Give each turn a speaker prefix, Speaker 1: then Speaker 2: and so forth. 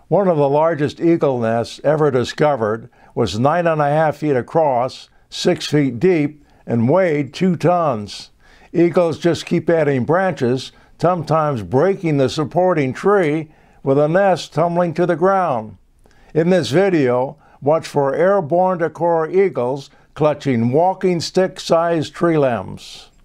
Speaker 1: One of the largest eagle nests ever discovered was 9.5 feet across, 6 feet deep, and weighed 2 tons. Eagles just keep adding branches, sometimes breaking the supporting tree, with a nest tumbling to the ground. In this video, watch for airborne Decorah eagles clutching walking stick-sized tree limbs.